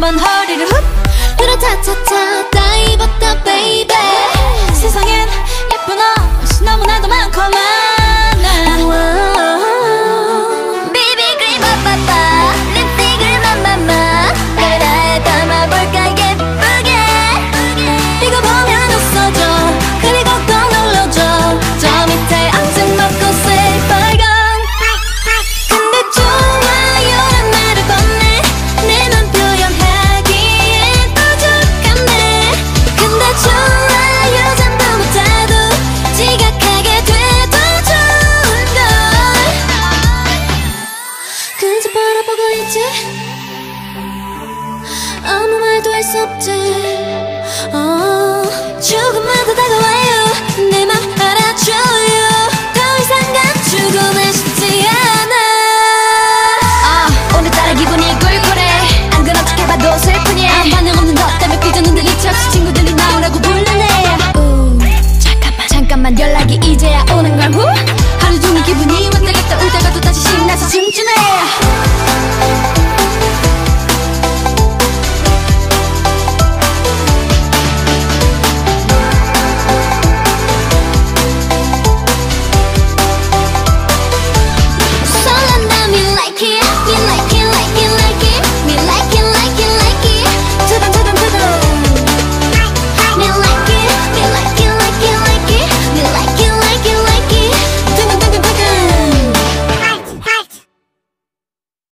한번 허리를 훅 그래 차차차 다 입었다 baby 세상엔 예쁜 옷이 너무나도 많고 비비크림 빠빠빠 립스틱을 맘맘마 카메라에 담아볼까 예쁘게 이거 보면 웃어줘 그리고 꼭 눌러줘 저 밑에 앙증 먹고 say 빨간 근데 좋아요란 말을 건네 내 맘 표현하기엔 부족하네 근데 좋아요 전부 못해도 지각하게 돼도 좋은걸 그저 바라보고 있지 아무 말도 할 수 없지 조금만 더 다가와요